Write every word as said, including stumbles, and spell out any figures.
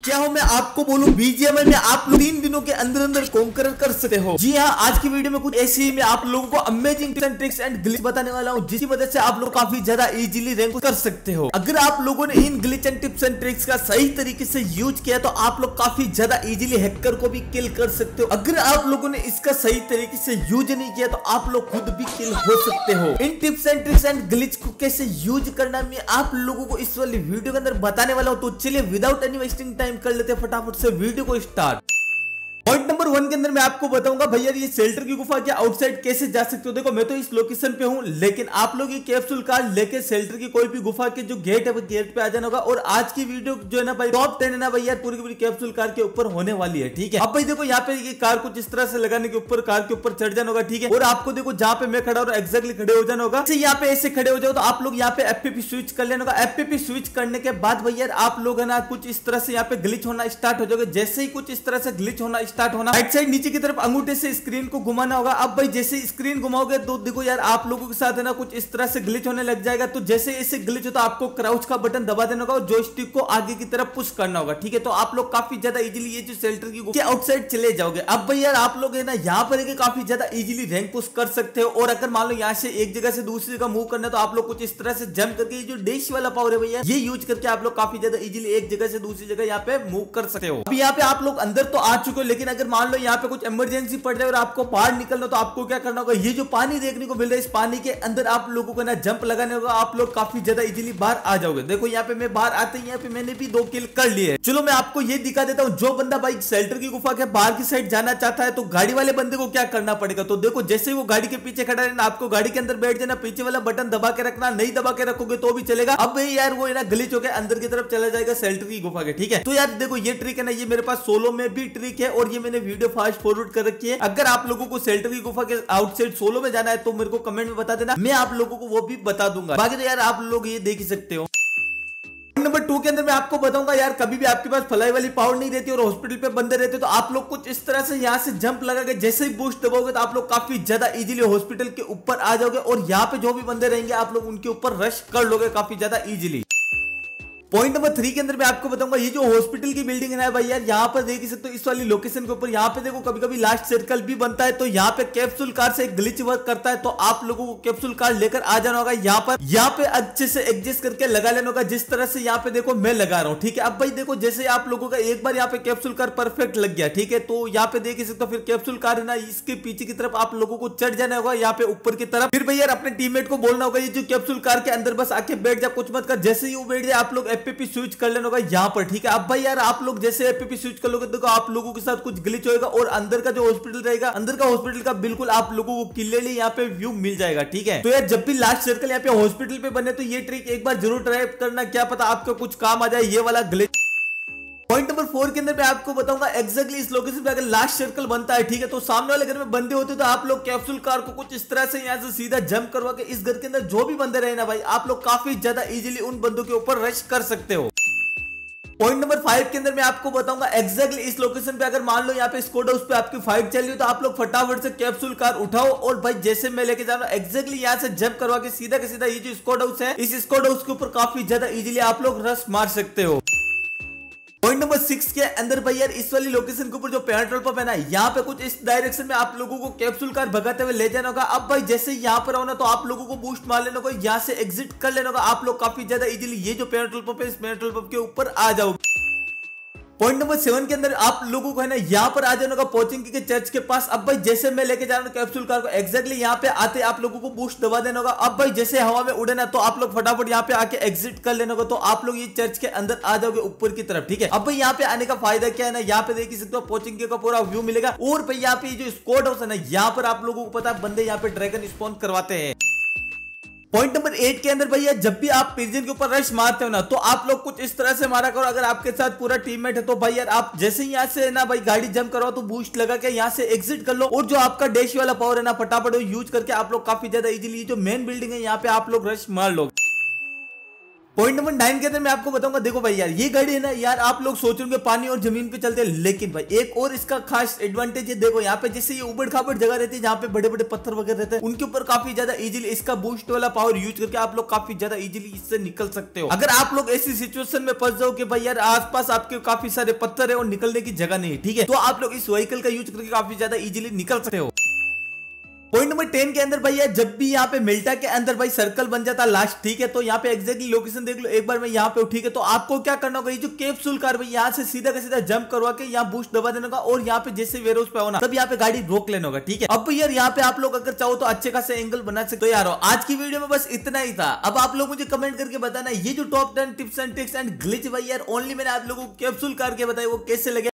क्या हो मैं आपको बोलूं, बीजीएमआई में आप लोग तीन दिनों के अंदर अंदर कॉन्कर कर सकते हो। जी हाँ, आज की वीडियो में कुछ ऐसे ही मैं आप लोगों को amazing tips and tricks and glitch बताने वाला हूँ, जिसकी वजह से आप लोग काफी ज्यादा इजीली रैंक कर सकते हो। अगर आप लोगों ने इन glitch and tips and tricks का सही तरीके से यूज किया तो आप लोग काफी ज्यादा इजीली हैकर को भी किल कर सकते हो। अगर आप लोगों ने इसका सही तरीके से यूज नहीं किया तो आप लोग खुद भी किल हो सकते हो। इन tips and tricks and glitch को कैसे यूज करना मैं आप लोगों को इस वाली वीडियो के अंदर बताने वाला हूँ। तो चलिए विदाउट एनी वेस्टिंग टाइम कर लेते हैं फटाफट से वीडियो को स्टार्ट। पॉइंट नंबर वन के अंदर मैं आपको बताऊंगा भैया ये शेल्टर की गुफा के आउटसाइड कैसे जा सकते हो। देखो मैं तो इस लोकेशन पे हूं, लेकिन आप लोग ये कैप्सूल कार्ड लेके शेल्टर की कोई भी गुफा के जो गेट है वो गेट पे आ जाना होगा। और आज की वीडियो जो है ना भाई टॉप टेन है ना भैया पूरी की पूरी कैप्सूल कार के ऊपर होने वाली है। ठीक है, अब भाई देखो यहाँ पे ये कार कुछ इस तरह से लगाने के ऊपर कार के ऊपर चढ़ जाना होगा। ठीक है, और आपको देखो जहाँ पे मैं खड़ा हूँ एक्जैक्टली खड़े हो जाना होगा। यहाँ पे ऐसे खड़े हो जाओ तो आप लोग यहाँ पे एफपीपी स्विच कर लेना होगा। एफपीपी स्विच करने के बाद भैया आप लोग है ना कुछ इस तरह से यहाँ पे ग्लिच होना स्टार्ट हो जाओगे। जैसे ही कुछ इस तरह से ग्लिच होना स्टार्ट होना, राइट साइड नीचे की तरफ अंगूठे से स्क्रीन को घुमाना होगा। अब भाई जैसे स्क्रीन घुमाओगे तो देखो यार आप लोगों के साथ है ना कुछ इस तरह से ग्लिच होने लग जाएगा। तो जैसे ऐसे ग्लिच होता है आपको क्राउच का बटन दबा देना होगा और जॉयस्टिक को आगे की तरफ पुश करना होगा। ठीक है, तो आप लोग काफी ज्यादा इजीली ये जो शेल्टर की आउटसाइड चले जाओगे। अब भाई यार आप लोग है ना यहाँ पर काफी ज्यादा इजीली रैंक पुश कर सकते हो। और अगर मान लो यहाँ से एक जगह से दूसरी जगह मूव करना है तो आप लोग कुछ इस तरह से जंप करके जो डैश वाला पावर है भैया ये यूज करके आप लोग काफी ज्यादा इजीली एक जगह से दूसरी जगह यहाँ पे मूव कर सकते हो। अब यहाँ पे आप लोग अंदर तो आ चुके हो, लेकिन अगर मान लो यहाँ पे कुछ इमरजेंसी पड़ जाए और आपको बाहर निकलना तो आपको क्या करना होगा, ये जो पानी देखने को मिल रहा है इस पानी के अंदर आप लोगों को ना जंप लगाने होगा। आप लोग काफी ज्यादा इजीली बाहर आ जाओगे। देखो यहाँ पे मैं बाहर आते ही यहाँ पे मैंने भी दो किल कर लिए। चलो मैं आपको ये दिखा देता हूँ, जो बंदा भाई शेल्टर की गुफा के बाहर की साइड जाना चाहता है तो गाड़ी वाले बंदे को क्या करना पड़ेगा। तो देखो जैसे वो गाड़ी के पीछे खड़ा है ना आपको गाड़ी के अंदर बैठ जाना, पीछे वाला बटन दबा के रखना, नहीं दबा के रखोगे तो भी चलेगा। अब भाई यार वो है ना ग्लिच होकर अंदर की तरफ चला जाएगा शेल्टर की गुफा के। ठीक है, तो यार देखो ये ट्रिक है ना ये मेरे पास सोलो में भी ट्रिक है और ये मैंने वीडियो फास्ट फॉरवर्ड कर रखी है। अगर आप लोगों को शेल्टर की गुफा के आउटसाइड सोलो में जाना है तो मेरे को कमेंट में बता देना, मैं आप लोगों को वो भी बता दूंगा। बाकी तो यार आप लोग ये देख ही सकते हो। नंबर टू के अंदर मैं आपको बताऊंगा यार कभी भी आपके पास फ्लाई वाली पावर नहीं रहती और हॉस्पिटल पे बंदे रहते तो आप लोग कुछ इस तरह से यहाँ से जंप लगा के जैसे ही बूस्ट दबाओगे तो आप लोग काफी ज्यादा इजीली हॉस्पिटल के ऊपर आ जाओगे और यहाँ पे जो भी बंदे रहेंगे आप लोग उनके ऊपर रश कर लोगे काफी ज्यादा इजीली। पॉइंट नंबर थ्री के अंदर मैं आपको बताऊंगा ये जो हॉस्पिटल की बिल्डिंग है ना भाई यार यहाँ पर देख सकते हो इस वाली लोकेशन के ऊपर यहाँ पे देखो कभी कभी लास्ट सर्कल भी बनता है तो यहाँ पे कैप्सूल कार से ग्लिच वर्क करता है। तो आप लोगों को कैप्सूल कार लेकर आ जाना होगा। यहाँ पर यहाँ पे अच्छे से एडजस्ट करके लगा लेना होगा जिस तरह से यहाँ पे देखो मैं लगा रहा हूँ। ठीक है, अब भाई देखो जैसे आप लोगों का एक बार यहाँ पे कैप्सूल कार परफेक्ट लग गया। ठीक है, तो यहाँ पे देख सकते हो फिर कैप्सूल कार है ना इसके पीछे की तरफ आप लोगों को चढ़ जाना होगा यहाँ पे ऊपर की तरफ। फिर भैया अपने टीममेट को बोलना होगा ये जो कैप्सूल कार के अंदर बस आके बैठ जा, कुछ मत कर। जैसे ही वो बैठ जाए आप लोग एफपीपी स्विच कर होगा यहाँ पर। ठीक है, अब भाई यार आप लोग जैसे एफपीपी स्विच कर लोगे देखो आप लोगों के साथ कुछ ग्लिच होएगा और अंदर का जो हॉस्पिटल रहेगा अंदर का हॉस्पिटल का बिल्कुल आप लोगों को क्लियरली यहाँ पे व्यू मिल जाएगा। ठीक है, तो यार जब भी लास्ट सर्कल यहाँ पे हॉस्पिटल पे बने तो ये ट्रिक एक बार जरूर ट्राई करना, क्या पता आपको कुछ काम आ जाए ये वाला ग्लिच। पॉइंट नंबर फोर के अंदर मैं आपको बताऊंगा एक्जैक्टली इस लोकेशन पे अगर लास्ट सर्कल बनता है ठीक है तो सामने वाले घर में बंदे होते तो आप लोग कैप्सूल कार को कुछ इस तरह से यहाँ से सीधा जंप करवा के इस घर के अंदर जो भी बंदे रहे ना भाई आप लोग काफी ज्यादा इजीली उन बंदों के ऊपर रश कर सकते हो। पॉइंट नंबर फाइव के अंदर मैं आपको बताऊंगा एक्जैक्टली इस लोकेशन पे अगर मान लो यहाँ पे स्क्वाड हाउस पे आपकी फाइट चल रही हो तो आप लोग फटाफट से कैप्सूल कार उठाओ और भाई जैसे मैं लेके जा रहा हूँ एक्जैक्टली यहाँ से जंप करवा के सीधा के सीधा ये जो स्क्वाड हाउस है इस स्क्वाड हाउस के ऊपर काफी ज्यादा इजीली आप लोग रश मार सकते हो। पॉइंट नंबर सिक्स के अंदर भाई यार इस वाली लोकेशन के ऊपर जो पेट्रोल पंप है ना यहाँ पे कुछ इस डायरेक्शन में आप लोगों को कैप्सूल कार भगाते हुए ले जाना होगा। अब भाई जैसे यहाँ पर आओ ना तो आप लोगों को बूस्ट मार लेना होगा, यहाँ से एग्जिट कर लेना होगा। आप लोग काफी ज्यादा इजीली ये जो पेट्रोल पंप है इस पेट्रोल पंप के ऊपर आ जाओगे। पॉइंट नंबर सेवन के अंदर आप लोगों को है ना यहाँ पर आ जाना होगा कोचिंग के चर्च के पास। अब भाई जैसे मैं लेके जा रहा हूँ कैप्सूल कार को एक्जैक्टली यहाँ पे आते आप लोगों को बूस्ट दबा देना होगा। अब भाई जैसे हवा में उड़े ना तो आप लोग फटाफट यहाँ पे आके एग्जिट कर लेना होगा तो आप लोग ये चर्च के अंदर आ जाओगे ऊपर की तरफ। ठीक है, अब भाई यहाँ पे आने का फायदा क्या है ना यहाँ पे देख सकते हो कोचिंग का पूरा व्यू मिलेगा और भाई यहाँ पे जो स्क्वाड हाउस है ना यहाँ पर आप लोगों को पता है बंदे यहाँ पे ड्रैगन स्पॉन करवाते हैं। पॉइंट नंबर एट के अंदर भैया जब भी आप पिजन के ऊपर रश मारते हो ना तो आप लोग कुछ इस तरह से मारा करो। अगर आपके साथ पूरा टीममेट है तो भाई यार आप जैसे ही यहाँ से ना भाई गाड़ी जंप करो तो बूस्ट लगा के यहाँ से एग्जिट कर लो और जो आपका डैश वाला पावर है ना फटाफट यूज करके आप लोग काफी ज्यादा इजीली जो मेन बिल्डिंग है यहाँ पे आप लोग रश मार लो। पॉइंट नंबर नाइन के अंदर मैं आपको बताऊंगा, देखो भाई यार ये गाड़ी है ना यार, आप लोग सोच रहे पानी और जमीन पे चलते हैं, लेकिन भाई एक और इसका खास एडवांटेज है। देखो यहाँ पे जैसे ये उबड़ खाबड़ जगह रहती है, जहाँ पे बड़े बड़े पत्थर वगैरह रहते हैं, उनके ऊपर काफी ज्यादा इजीली इसका बूस्ट वाला पावर यूज करके आप लोग काफी ज्यादा इजीली इससे निकल सकते हो। अगर आप लोग ऐसी सिचुएशन में फंस जाओ कि भाई यार आसपास आपके काफी सारे पत्थर है और निकलने की जगह नहीं है, ठीक है, तो आप लोग इस व्हीकल का यूज करके काफी ज्यादा इजीली निकल सकते हो। पॉइंट नंबर टेन के अंदर भैया, जब भी यहाँ पे मिल्टा के अंदर भाई सर्कल बन जाता लास्ट, ठीक है, तो यहाँ पे एग्जैक्टली लोकेशन देख लो एक बार, मैं यहाँ पे हूँ, ठीक है, तो आपको क्या करना होगा, ये जो कैप्सूल कार भाई यहाँ से सीधा का सीधा जंप करवा के यहाँ बूस्ट दबा देना होगा और यहाँ पे जैसे वेयर हाउस पे होना तब यहाँ पे गाड़ी रोक लेना होगा, ठीक है। अब यार यहाँ पे आप लोग अगर चाहो तो अच्छे खासे एंगल बना सकते हो। यार आज की वीडियो में बस इतना ही था। अब आप लोग मुझे कमेंट करके बताना ये जो top ten tips and tricks and glitch भाई यार ओनली मैंने आप लोगों को कैप्सूल कार के बताए वो कैसे लगे।